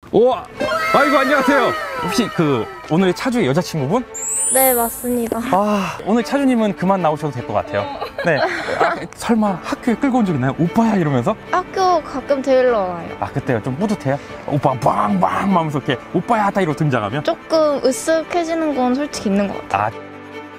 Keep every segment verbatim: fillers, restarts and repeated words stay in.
우와! 아이고, 안녕하세요. 혹시 그 오늘의 차주의 여자친구분? 네, 맞습니다. 아, 오늘 차주님은 그만 나오셔도 될 것 같아요. 네. 아, 설마 학교에 끌고 온 적 있나요? 오빠야 이러면서? 학교 가끔 데리러 와요. 아, 그때가 좀 뿌듯해요? 오빠 빵빵 하면서 이렇게 오빠야 하다 이러고 등장하면? 조금 으쓱해지는 건 솔직히 있는 것 같아요. 아.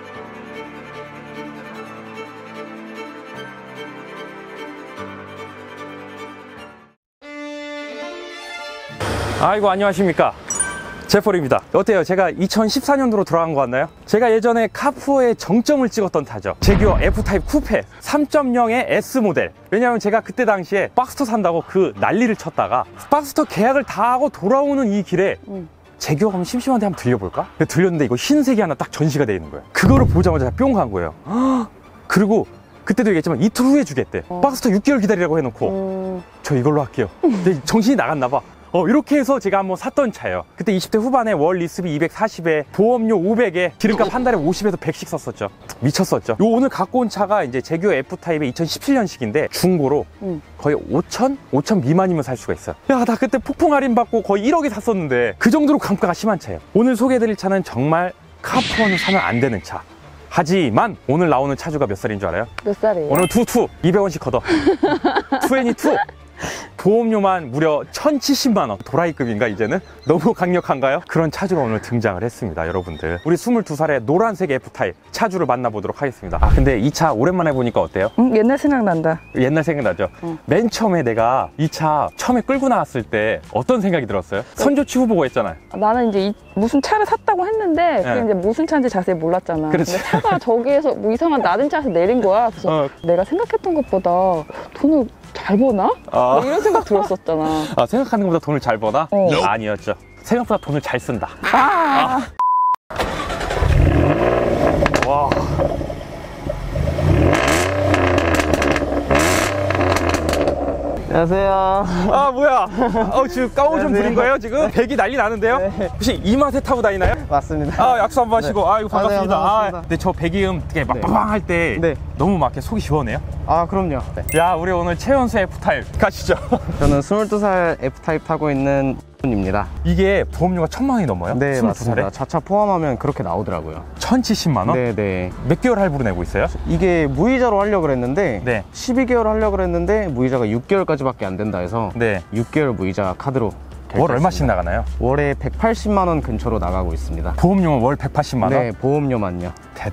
아이고, 안녕하십니까. 제폴입니다. 어때요? 제가 이천십사 년도로 돌아간 것 같나요? 제가 예전에 카푸어의 정점을 찍었던 차죠. 제규어 F타입 쿠페 삼 점 영의 S 모델. 왜냐하면 제가 그때 당시에 박스터 산다고 그 난리를 쳤다가 박스터 계약을 다 하고 돌아오는 이 길에 음. 제규어 가면 심심한데 한번 들려볼까? 들렸는데 이거 흰색이 하나 딱 전시가 돼 있는 거예요. 그거를 보자마자 뿅 간 거예요. 그리고 그때도 얘기했지만 이틀 후에 주겠대. 어. 박스터 육 개월 기다리라고 해놓고 음. 저 이걸로 할게요. 근데 정신이 나갔나 봐. 어, 이렇게 해서 제가 한번 샀던 차예요. 그때 이십 대 후반에 월 리스비 이백사십에 보험료 오백에 기름값 한 달에 오십에서 백씩 썼었죠. 미쳤었죠. 요 오늘 갖고 온 차가 이제 제규어 F타입의 이천십칠 년식인데 중고로 음. 거의 오천? 오천 미만이면 살 수가 있어요. 야, 나 그때 폭풍 할인 받고 거의 일억에 샀었는데 그 정도로 감가가 심한 차예요. 오늘 소개해드릴 차는 정말 카푸어는 사면 안 되는 차. 하지만 오늘 나오는 차주가 몇 살인 줄 알아요? 몇 살이에요? 오늘 투투 이백 원씩 걷어. 이십이. 보험료만 무려 천칠십만 원. 도라이급인가 이제는? 너무 강력한가요? 그런 차주가 오늘 등장을 했습니다, 여러분들. 우리 스물두 살의 노란색 F타입 차주를 만나보도록 하겠습니다. 아, 근데 이 차 오랜만에 보니까 어때요? 응, 옛날 생각난다. 옛날 생각나죠? 응. 맨 처음에 내가 이 차 처음에 끌고 나왔을 때 어떤 생각이 들었어요? 선조치 후보가 했잖아요. 나는 이제 이, 무슨 차를 샀다고 했는데 그게 네. 이제 무슨 차인지 자세히 몰랐잖아. 그렇지. 근데 차가 저기에서 뭐 이상한 낮은 차에서 내린 거야. 그래서 어. 내가 생각했던 것보다 돈을 잘 버나? 아. 뭐 이런 생각 들었었잖아. 아, 생각하는 것보다 돈을 잘 버나? 어. 아니었죠. 생각보다 돈을 잘 쓴다. 아. 아. 와. 안녕하세요. 아, 뭐야. 어, 지금 까오 좀 부린 거예요, 지금? 백이 난리 나는데요? 네. 혹시 이마세 타고 다니나요? 맞습니다. 아, 약수 한번 하시고. 네. 아, 이거 반갑습니다. 아, 네, 반갑습니다. 아, 근데 저 배기음 되게 막 빵빵 할 때 네. 너무 막 이렇게 속이 시원해요? 아, 그럼요. 네. 야, 우리 오늘 최연수 F타입 가시죠. 저는 스물두 살 F타입 타고 있는 분입니다. 이게 보험료가 천만 원이 넘어요? 네, 스물두 살에? 맞습니다. 자차 포함하면 그렇게 나오더라고요. 천칠십만 원? 네네. 몇 개월 할부로 내고 있어요? 이게 무이자로 하려고 그랬는데 네. 십이 개월 하려고 그랬는데 무이자가 육 개월까지밖에 안 된다 해서 네. 육 개월 무이자 카드로 월 얼마씩 나가나요? 월에 백팔십만 원 근처로 나가고 있습니다. 보험료는 월 백팔십만 원? 네, 보험료만요.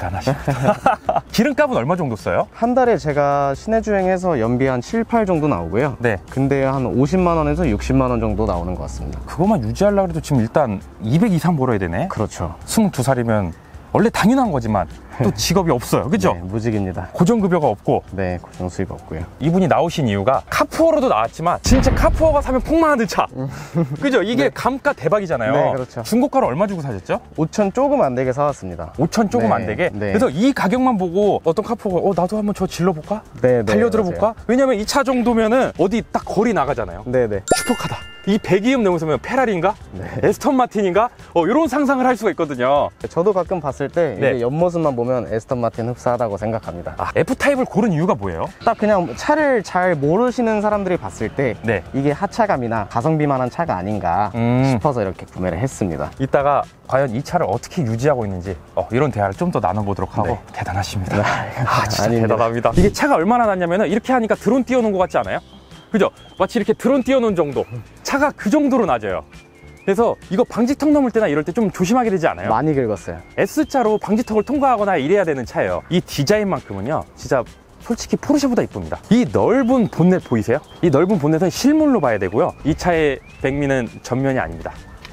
대단하십니다. 기름값은 얼마 정도 써요? 한 달에 제가 시내 주행해서 연비 한 칠, 팔 정도 나오고요. 네. 근데 한 오십만 원에서 육십만 원 정도 나오는 것 같습니다. 그것만 유지하려고 해도 지금 일단 이백 이상 벌어야 되네. 그렇죠. 스물두 살이면 원래 당연한 거지만 또 직업이 없어요, 그죠? 네, 무직입니다. 고정급여가 없고. 네, 고정 수입 없고요. 이분이 나오신 이유가 카푸어로도 나왔지만 진짜 카푸어가 사면 폭망하는 차. 그죠? 이게 네. 감가 대박이잖아요. 네, 그렇죠. 중고가로 얼마 주고 사셨죠? 오천 조금 안 되게 사왔습니다. 오천 조금 네, 안 되게? 네. 그래서 이 가격만 보고 어떤 카푸어가 어 나도 한번 저 질러볼까? 네, 네, 달려들어볼까? 왜냐면 이 차 정도면은 어디 딱 거리 나가잖아요. 네네. 네. 슈퍼카다. 이 배기음 내면서면 페라리인가? 네. 에스턴 마틴인가? 어, 이런 상상을 할 수가 있거든요. 저도 가끔 봤을 때 네. 이게 옆모습만 보면 에스턴 마틴 흡사하다고 생각합니다. 아, F타입을 고른 이유가 뭐예요? 딱 그냥 차를 잘 모르시는 사람들이 봤을 때 네. 이게 하차감이나 가성비만한 차가 아닌가 음. 싶어서 이렇게 구매를 했습니다. 이따가 과연 이 차를 어떻게 유지하고 있는지 어, 이런 대화를 좀 더 나눠보도록 하고. 네. 대단하십니다. 아, 진짜 아닙니다. 대단합니다. 이게 차가 얼마나 낮냐면 이렇게 하니까 드론 띄워놓은 것 같지 않아요? 그죠? 마치 이렇게 드론 띄워놓은 정도. 차가 그 정도로 낮아요. 그래서 이거 방지턱 넘을 때나 이럴 때 좀 조심하게 되지 않아요? 많이 긁었어요. S자로 방지턱을 통과하거나 이래야 되는 차예요. 이 디자인만큼은요 진짜 솔직히 포르쉐보다 이쁩니다. 이 넓은 본넷 보이세요? 이 넓은 본넷은 실물로 봐야 되고요. 이 차의 백미는 전면이 아닙니다.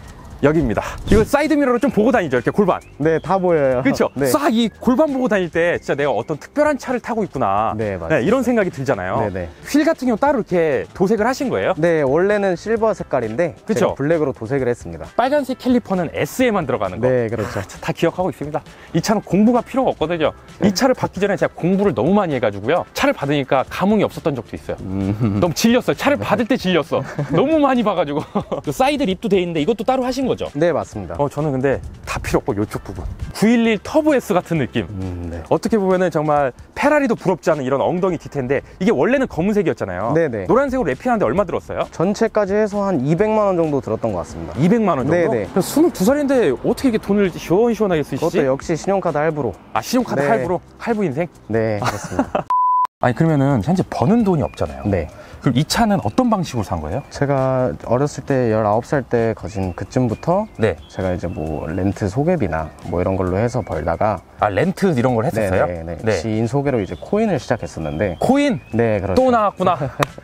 여기입니다. 이거 사이드미러로 좀 보고 다니죠, 이렇게 골반. 네, 다 보여요. 그렇죠. 네. 싹 이 골반 보고 다닐 때 진짜 내가 어떤 특별한 차를 타고 있구나. 네, 맞아요. 네, 이런 생각이 들잖아요. 네네. 휠 같은 경우 따로 이렇게 도색을 하신 거예요? 네, 원래는 실버 색깔인데 그쵸? 제가 블랙으로 도색을 했습니다. 빨간색 캘리퍼는 S에만 들어가는 거. 네, 그렇죠. 아, 다 기억하고 있습니다. 이 차는 공부가 필요가 없거든요. 네. 이 차를 받기 전에 제가 공부를 너무 많이 해가지고요. 차를 받으니까 감흥이 없었던 적도 있어요. 음... 너무 질렸어요. 차를 네. 받을 때 질렸어. 너무 많이 봐가지고. 사이드 립도 돼 있는데 이것도 따로 하신 거예요? 거죠? 네, 맞습니다. 어, 저는 근데 다 필요 없고 이쪽 부분. 구백십일 터보 S 같은 느낌. 음, 네. 어떻게 보면은 정말 페라리도 부럽지 않은 이런 엉덩이 디테일인데 이게 원래는 검은색이었잖아요. 네네. 노란색으로 랩핑하는데 얼마 들었어요? 전체까지 해서 한 이백만 원 정도 들었던 것 같습니다. 이백만 원 정도? 네네. 스물두 살인데 어떻게 이렇게 돈을 시원시원하게 쓰시지? 그것도 역시 신용카드 할부로. 아, 신용카드 네. 할부로? 할부 인생? 네, 그렇습니다. 아니, 그러면은 현재 버는 돈이 없잖아요. 네. 그럼 이 차는 어떤 방식으로 산 거예요? 제가 어렸을 때 열아홉 살 때 거진 그쯤부터 네. 제가 이제 뭐 렌트 소개비나 뭐 이런 걸로 해서 벌다가 아, 렌트 이런 걸 했었어요? 네네네. 네. 지인 소개로 이제 코인을 시작했었는데 코인? 네, 그렇죠. 또 나왔구나.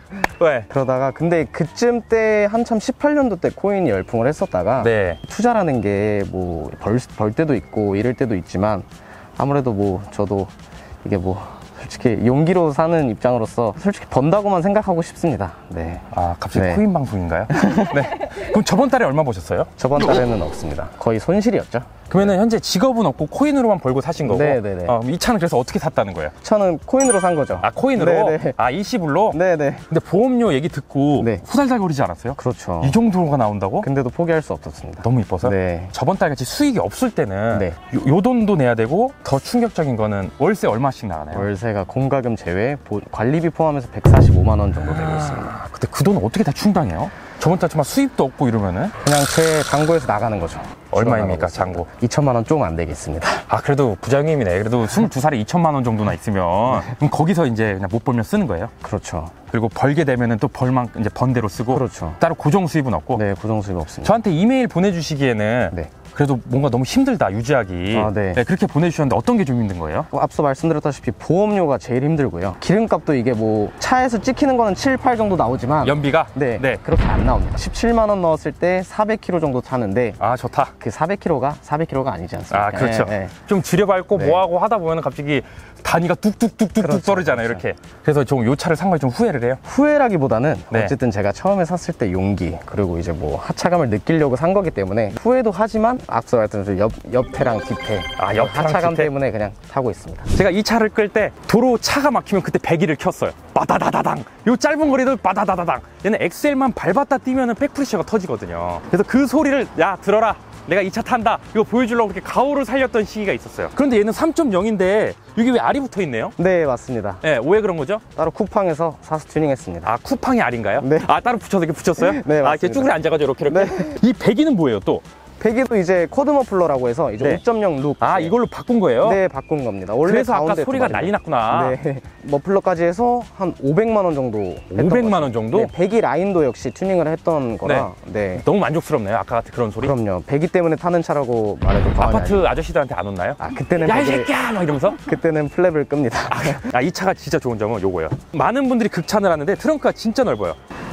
왜? 그러다가 근데 그쯤 때 한참 십팔 년도 때 코인이 열풍을 했었다가 네. 투자라는 게 뭐 벌 벌 때도 있고 잃을 때도 있지만 아무래도 뭐 저도 이게 뭐 솔직히 용기로 사는 입장으로서 솔직히 번다고만 생각하고 싶습니다. 네. 아, 갑자기 네. 코인 방송인가요? 네. 그럼 저번 달에 얼마 버셨어요? 저번 달에는 없습니다. 거의 손실이었죠. 그러면은 현재 직업은 없고 코인으로만 벌고 사신 거고. 네네네. 어, 이 차는 그래서 어떻게 샀다는 거예요? 저는 코인으로 산 거죠. 아, 코인으로? 네네. 아, 일시불로? 네네. 근데 보험료 얘기 듣고 네. 후달달거리지 않았어요? 그렇죠. 이 정도가 나온다고? 근데도 포기할 수 없었습니다. 너무 이뻐서? 네. 저번 달 같이 수익이 없을 때는 네. 요, 요 돈도 내야 되고 더 충격적인 거는 월세 얼마씩 나가나요? 월세가 공과금 제외 보- 관리비 포함해서 백사십오만 원 정도 되고 있습니다. 아, 근데 그 돈 어떻게 다 충당해요? 저번 달 정말 수입도 없고 이러면은 그냥 제 잔고에서 나가는 거죠. 얼마입니까, 줄어나가고 있습니다. 잔고? 이천만 원 좀 안 되겠습니다. 아, 그래도 부장님이네. 그래도 스물두 살에 이천만 원 정도나 있으면 그럼 거기서 이제 그냥 못 벌면 쓰는 거예요? 그렇죠. 그리고 벌게 되면은 또 벌만 이제 번 대로 쓰고 그렇죠. 따로 고정 수입은 없고. 네, 고정 수입 없습니다. 저한테 이메일 보내주시기에는 네. 그래도 뭔가 너무 힘들다 유지하기. 아, 네. 그렇게 보내주셨는데 어떤 게 좀 힘든 거예요? 어, 앞서 말씀드렸다시피 보험료가 제일 힘들고요. 기름값도 이게 뭐 차에서 찍히는 거는 칠, 팔 정도 나오지만 연비가? 네, 그렇게 안 나옵니다. 십칠만 원 넣었을 때 사백 킬로미터 정도 타는데 아, 좋다. 그 사백 킬로미터가 사백 킬로미터가 아니지 않습니까? 아, 그렇죠. 네, 네. 좀 줄여밟고 네. 뭐하고 하다 보면 갑자기 단위가 뚝뚝뚝뚝뚝 그렇죠, 떨어지잖아요, 그렇죠. 이렇게. 그래서 좀 요 차를 산 거에 좀 후회를 해요. 후회라기보다는 네. 어쨌든 제가 처음에 샀을 때 용기 그리고 이제 뭐 하차감을 느끼려고 산 거기 때문에 후회도 하지만 앞서 말씀드린 옆, 옆태랑 뒤태 아, 옆태랑 하차감 뒤태? 때문에 그냥 타고 있습니다. 제가 이 차를 끌 때 도로 차가 막히면 그때 배기를 켰어요. 빠다다다당. 요 짧은 거리도 빠다다다당. 얘는 엑셀만 밟았다 뛰면은 백프레셔가 터지거든요. 그래서 그 소리를 야 들어라. 내가 이 차 탄다. 이거 보여주려고 그렇게 가오를 살렸던 시기가 있었어요. 그런데 얘는 삼 점 영인데 여기 왜 알이 붙어 있네요? 네, 맞습니다. 네, 왜 그런 거죠? 따로 쿠팡에서 사서 튜닝했습니다. 아, 쿠팡이 알인가요? 네. 아, 따로 붙여서 이렇게 붙였어요? 네, 아, 이렇게 맞습니다. 쭈그리 앉아가지고 이렇게 이렇게. 네. 이 배기는 뭐예요, 또? 배기도 이제 코드 머플러라고 해서 이제 네. 오 점 영 룩. 아, 이걸로 바꾼 거예요? 네, 바꾼 겁니다. 원래 그래서 아까 가운데 소리가 두 난리 마리고. 났구나. 네. 머플러까지 해서 한 오백만 원 정도. 했던 오백만 거죠. 원 정도? 네, 배기 라인도 역시 튜닝을 했던 거라. 네. 너무 만족스럽네요, 아까 같은 그런 소리. 그럼요. 배기 때문에 타는 차라고 말해도 과언이 아파트 아니에요. 아저씨들한테 안 혼나요? 아, 그때는 야, 이 배기를- 새끼야! 막 이러면서? 그때는 플랩을 끕니다. 아, 이 차가 진짜 좋은 점은 요거예요. 많은 분들이 극찬을 하는데 트렁크가 진짜 넓어요.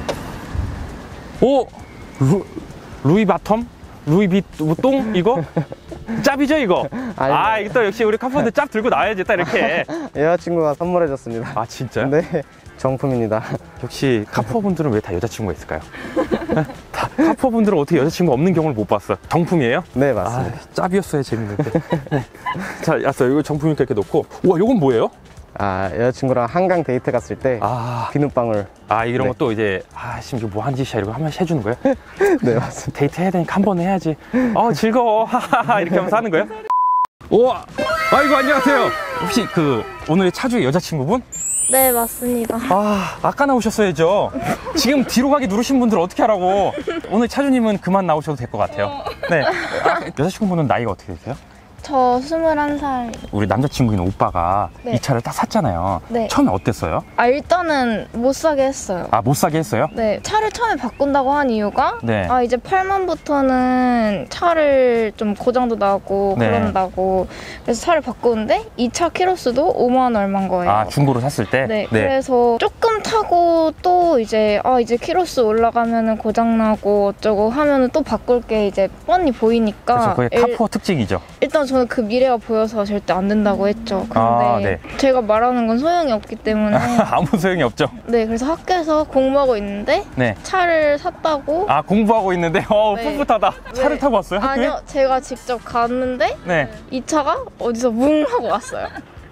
오! 루, 루이바텀? 루이비똥? 이거? 짭이죠, 이거? 아니, 아, 이거 또 역시 우리 카푸한테 짭 들고 나와야지, 딱 이렇게. 여자친구가 선물해줬습니다. 아, 진짜요? 네, 정품입니다. 역시 카푸어 분들은 왜 다 여자친구가 있을까요? 다, 카푸어 분들은 어떻게 여자친구 없는 경우를 못 봤어? 정품이에요? 네, 아, 맞습니다. 짭이었어요, 재밌는데. 자, 알았어. 이거 정품이니까 이렇게 놓고. 우와, 이건 뭐예요? 아, 여자친구랑 한강 데이트 갔을 때 아, 비눗방울. 아 이런 네. 것도 이제 아 지금 이거 뭐한 짓이야 이러고 한 번씩 해주는 거예요? 네, 맞습니다. 데이트 해야 되니까 한 번 해야지. 어 즐거워. 하하하 이렇게 하면서 하는 거예요? 우와. 아이고 안녕하세요. 혹시 그 오늘의 차주의 여자친구분? 네, 맞습니다. 아 아까 나오셨어야죠. 지금 뒤로 가기 누르신 분들 어떻게 하라고. 오늘 차주님은 그만 나오셔도 될 것 같아요. 네. 아, 여자친구분은 나이가 어떻게 되세요? 저 스물한 살. 우리 남자친구인 오빠가 네. 이 차를 딱 샀잖아요. 네. 처음에 어땠어요? 아, 일단은 못 사게 했어요. 아 못 사게 했어요? 네, 차를 처음에 바꾼다고 한 이유가 네. 아, 이제 팔만부터는 차를 좀 고장도 나고 네. 그런다고 그래서 차를 바꾸는데 이 차 키로수도 오만 원 얼마인 거예요. 아 중고로 샀을 때? 네, 그래서 조금 타고 또 이제 아 이제 키로수 올라가면은 고장 나고 어쩌고 하면은 또 바꿀 게 이제 뻔히 보이니까 그래서 그게 일- 카푸어 특징이죠. 일단 저는 그 미래가 보여서 절대 안 된다고 했죠. 근데 아, 네. 제가 말하는 건 소용이 없기 때문에 아무 소용이 없죠. 네, 그래서 학교에서 공부하고 있는데 네. 차를 샀다고. 아 공부하고 있는데 어 네. 풋풋하다. 차를 네. 타고 왔어요 학교에? 아니요, 제가 직접 갔는데 네. 이 차가 어디서 뭉 하고 왔어요.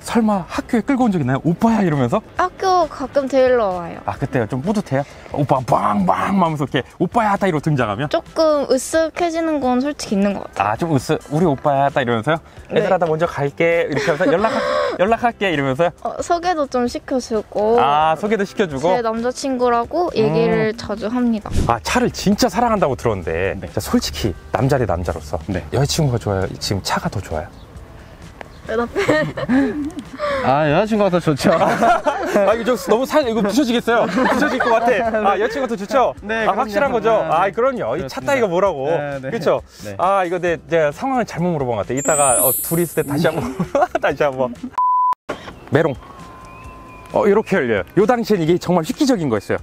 설마 학교에 끌고 온 적 있나요? 오빠야 이러면서? 학교 가끔 데리러 와요. 아 그때요 좀 뿌듯해요? 오빠 빵빵 하면서 이렇게 오빠야 딱 이러고 등장하면? 조금 으쓱해지는 건 솔직히 있는 것 같아요. 아 좀 으쓱 우리 오빠야 딱 이러면서요? 네. 얘들아 나 먼저 갈게 이렇게 하면서 연락, 연락할게 이러면서요? 어, 소개도 좀 시켜주고 아 소개도 시켜주고? 제 남자친구라고 얘기를 음. 자주 합니다. 아 차를 진짜 사랑한다고 들었는데 네. 자, 솔직히 남자 대 남자로서 네. 여자친구가 좋아요? 지금 차가 더 좋아요? 대답해. 아, 여자친구가 더 좋죠. 아 이거 좀 너무 살 이거 부셔지겠어요. 부셔질 것 같아. 아 여자친구가 더 좋죠? 네, 아 그럼요. 확실한 거죠? 네, 네. 아 그럼요. 이 차 그렇습니다. 따위가 뭐라고? 네, 네. 그렇죠? 네. 아 이거 내 제가 상황을 잘못 물어본 것 같아. 이따가 어, 둘이 있을 때 다시 한번 다시 한번. 메롱. 어 이렇게 열려요. 요 당시엔 이게 정말 획기적인 거였어요.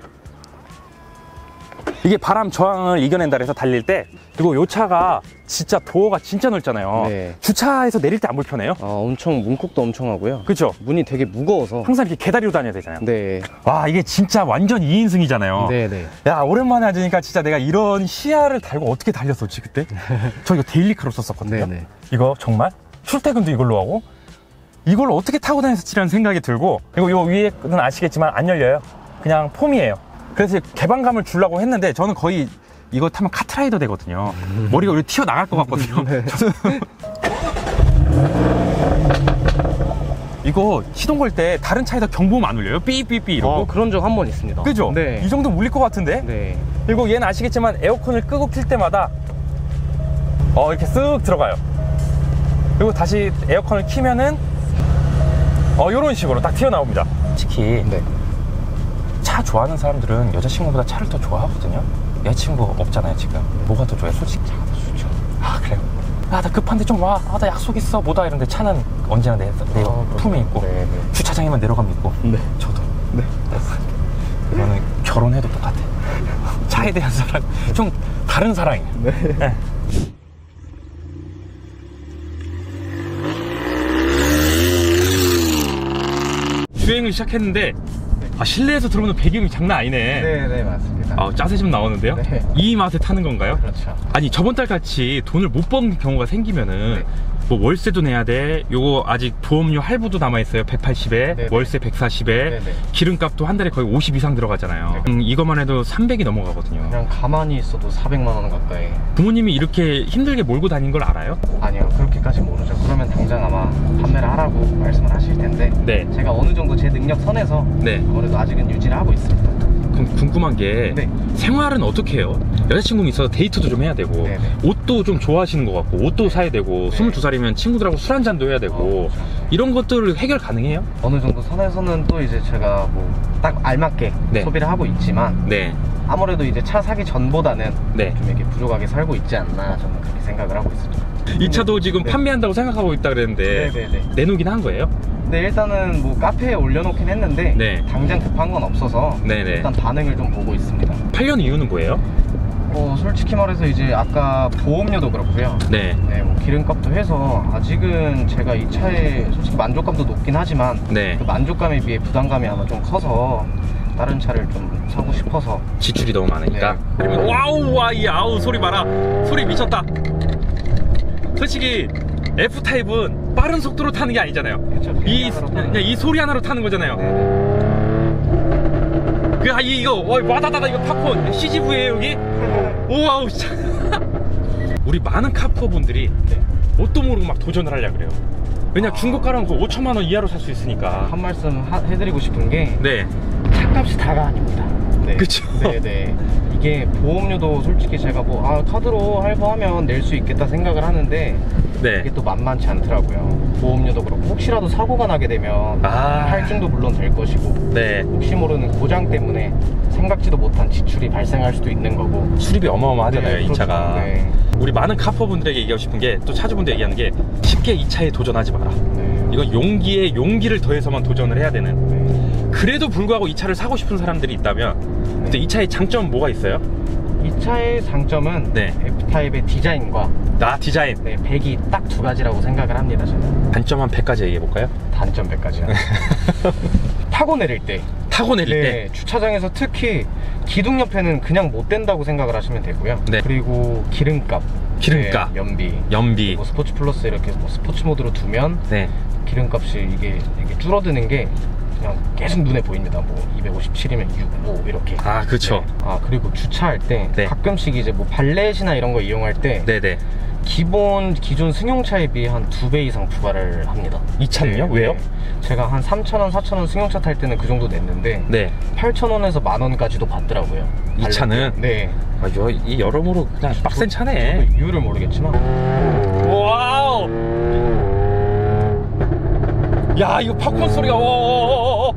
이게 바람 저항을 이겨낸다 해서 달릴 때 그리고 요 차가 진짜 도어가 진짜 넓잖아요. 네. 주차해서 내릴 때 안 불편해요? 아, 엄청 문콕도 엄청 하고요. 그렇죠? 문이 되게 무거워서. 항상 이렇게 개다리로 다녀야 되잖아요. 네. 와 이게 진짜 완전 이 인승이잖아요. 네네. 야 오랜만에 앉으니까 진짜 내가 이런 시야를 달고 어떻게 달렸었지 그때? 저 이거 데일리카로 썼었거든요. 네네. 이거 정말 출퇴근도 이걸로 하고 이걸 어떻게 타고 다녔었지라는 생각이 들고 그리고 요 위에는 아시겠지만 안 열려요. 그냥 폼이에요. 그래서 개방감을 주려고 했는데 저는 거의 이거 타면 카트라이더 되거든요. 머리가 여기 튀어나갈 것 같거든요. 네. 저는 이거 시동 걸 때 다른 차에다 경보음 안 울려요? 삐삐삐 이러고? 어, 그런 적 한 번 있습니다. 그죠? 네. 이 정도면 울릴 것 같은데? 네. 그리고 얘는 아시겠지만 에어컨을 끄고 킬 때마다 어 이렇게 쓱 들어가요. 그리고 다시 에어컨을 키면은 어 요런 식으로 딱 튀어나옵니다. 특히 네. 차 좋아하는 사람들은 여자친구보다 차를 더 좋아하거든요. 여자친구 없잖아요 지금. 뭐가 더 좋아요? 솔직히 차가 더 좋죠. 아 그래요? 아 나 급한데 좀 와. 아 나 약속 있어. 뭐다 이런데 차는 언제나 내, 내 아, 품에 있고 네, 네. 주차장에만 내려가면 있고 네. 저도 네. 이거는 결혼해도 똑같아. 차에 대한 사랑 좀 다른 사랑이에요. 네. 네. 주행을 시작했는데 아, 실내에서 들어오는 배기음이 장난 아니네. 네네, 맞습니다. 아, 짜세 좀 나오는데요? 네. 이 맛에 타는 건가요? 그렇죠. 아니 저번 달 같이 돈을 못 버는 경우가 생기면은 네. 뭐 월세도 내야 돼. 요거 아직 보험료 할부도 남아있어요. 백팔십에 네네. 월세 백사십에 네네. 기름값도 한 달에 거의 오십 이상 들어가잖아요. 네. 음, 이것만 해도 삼백이 넘어가거든요. 그냥 가만히 있어도 사백만 원 가까이. 부모님이 이렇게 힘들게 몰고 다닌 걸 알아요? 아니요, 그렇게까지 모르죠. 그러면 당장 아마 판매를 하라고 말씀을 하실 텐데 네. 제가 어느 정도 제 능력 선에서 네. 아무래도 아직은 유지를 하고 있습니다. 그럼 궁금한 게 네. 생활은 어떻게 해요? 여자친구는 있어서 데이트도 좀 해야 되고 네네. 옷도 좀 좋아하시는 것 같고 옷도 사야 되고 네. 스물두 살이면 친구들하고 술 한잔도 해야 되고 어, 그렇죠. 이런 것들을 해결 가능해요? 어느 정도 선에서는 또 이제 제가 뭐 딱 알맞게 네. 소비를 하고 있지만 네. 아무래도 이제 차 사기 전보다는 네. 좀 이렇게 부족하게 살고 있지 않나 저는 그렇게 생각을 하고 있습니다. 이 차도 지금 네. 판매한다고 생각하고 있다 그랬는데 네네네. 내놓긴 한 거예요? 네, 일단은 뭐 카페에 올려놓긴 했는데 네. 당장 급한 건 없어서 네네. 일단 반응을 좀 보고 있습니다. 팔려는 이유는 뭐예요? 어, 솔직히 말해서 이제 아까 보험료도 그렇고요. 네. 네, 뭐 기름값도 해서 아직은 제가 이 차에 솔직히 만족감도 높긴 하지만 네. 그 만족감에 비해 부담감이 아마 좀 커서 다른 차를 좀 사고 싶어서. 지출이 너무 많으니까. 네. 그러면 와우 와이 아우 소리 봐라. 소리 미쳤다. 솔직히 F타입은 빠른 속도로 타는 게 아니잖아요. 그쵸, 이, 하나로 타는 그냥 이 소리 하나로 타는 거잖아요. 네. 그, 아, 이- 이거, 와, 와다다다, 이거 팝콘. 씨지브이에요, 여기? 오와우, 진짜. 우리 많은 카푸어 분들이 네. 뭣도 모르고 막 도전을 하려고 그래요. 왜냐, 아. 중고가라면 그 오천만 원 이하로 살 수 있으니까. 한 말씀 하- 해드리고 싶은 게 네. 차값이 다가 아닙니다. 네. 그쵸. 네네. 이게 보험료도 솔직히 제가 뭐 아, 카드로 할부하면 낼 수 있겠다 생각을 하는데 네. 이게 또 만만치 않더라고요. 보험료도 그렇고 혹시라도 사고가 나게 되면 아. 할증도 물론 될 것이고 네. 혹시 모르는 고장 때문에 생각지도 못한 지출이 발생할 수도 있는 거고. 수리비 어마어마하잖아요, 네, 이 차가. 그렇죠. 네. 우리 많은 카푸어 분들에게 얘기하고 싶은 게, 또 차주분들 얘기하는 게, 쉽게 이 차에 도전하지 마라. 네. 이거 용기에 용기를 더해서만 도전을 해야 되는. 네. 그래도 불구하고 이 차를 사고 싶은 사람들이 있다면, 근데 이 차의 장점은 뭐가 있어요? 이 차의 장점은 네. F타입의 디자인과 나 디자인. 네, 배기 딱 두 가지라고 생각을 합니다. 저는 단점 한 백 가지 얘기해 볼까요? 단점 백 가지요. 타고 내릴 때 타고 내릴 네, 때. 주차장에서 특히 기둥 옆에는 그냥 못 된다고 생각을 하시면 되고요. 네. 그리고 기름값, 기름값. 네, 연비, 연비. 뭐 스포츠 플러스 이렇게 뭐 스포츠 모드로 두면 네. 기름값이 이게, 이게 줄어드는 게 그냥 계속 눈에 보입니다. 뭐 이백오십칠이면 육, 오 이렇게. 아, 그쵸. 네. 아, 그리고 주차할 때 네. 가끔씩 이제 뭐 발렛이나 이런 거 이용할 때 네네. 기본 기존 승용차에 비해 한 두 배 이상 부과를 합니다. 이 차는요? 왜요? 제가 한 삼천 원, 사천 원 승용차 탈 때는 그 정도 냈는데 네. 팔천 원에서 만 원까지도 받더라고요. 이 차는? 네. 아, 여, 이 여러모로 그냥 빡센 저- 차네. 저도 이유를 모르겠지만 와우! 야, 이거 팝콘 소리가, 와.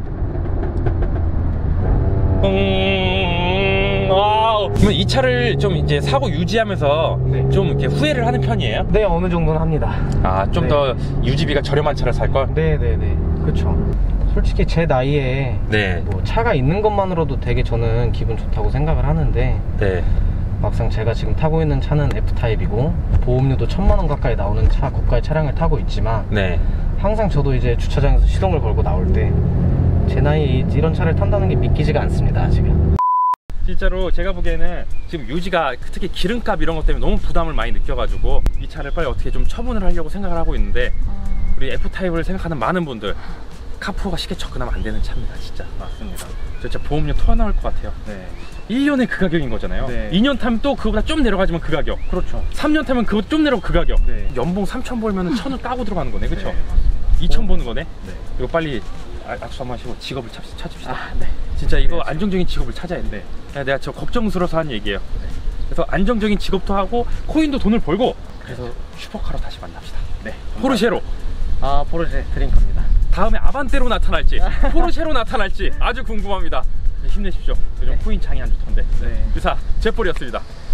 음, 와우. 그러면 이 차를 좀 이제 사고 유지하면서 네. 좀 이렇게 후회를 하는 편이에요? 네, 어느 정도는 합니다. 아, 좀 네. 더 유지비가 저렴한 차를 살 걸? 네네네, 그쵸. 솔직히 제 나이에 네. 뭐 차가 있는 것만으로도 되게 저는 기분 좋다고 생각을 하는데 네. 막상 제가 지금 타고 있는 차는 F타입이고 보험료도 천만 원 가까이 나오는 차, 고가의 차량을 타고 있지만 네. 항상 저도 이제 주차장에서 시동을 걸고 나올 때 제 나이에 이런 차를 탄다는 게 믿기지가 않습니다, 지금. 진짜로 제가 보기에는 지금 유지가 특히 기름값 이런 것 때문에 너무 부담을 많이 느껴가지고 이 차를 빨리 어떻게 좀 처분을 하려고 생각을 하고 있는데 우리 F타입을 생각하는 많은 분들 카푸어가 쉽게 접근하면 안 되는 차입니다. 진짜. 맞습니다. 진짜 보험료 토하 나올 것 같아요. 네. 일 년에 그 가격인 거잖아요. 네. 이 년 타면 또 그거보다 좀 내려가지만 그 가격. 그렇죠. 삼 년 타면 그거 좀 내려고 그 가격. 네. 연봉 삼천 벌면 천을 까고 들어가는 거네. 그쵸? 네, 맞습니다. 이천 버는 거네. 네. 이거 빨리 아, 악수 한번 하시고 직업을 찾, 찾읍시다. 아, 네. 진짜 이거 안정적인 직업을 찾아야 돼. 내가 저 걱정스러워서 한 얘기예요. 그래서 안정적인 직업도 하고 코인도 돈을 벌고 그래서 슈퍼카로 다시 만납시다. 네. 포르쉐로. 아, 포르쉐 드림카입니다. 다음에 아반떼로 나타날지 포르쉐로 나타날지 아주 궁금합니다. 힘내십시오. 요즘 코인 장이 안 좋던데. 네. 유사 제폴이었습니다.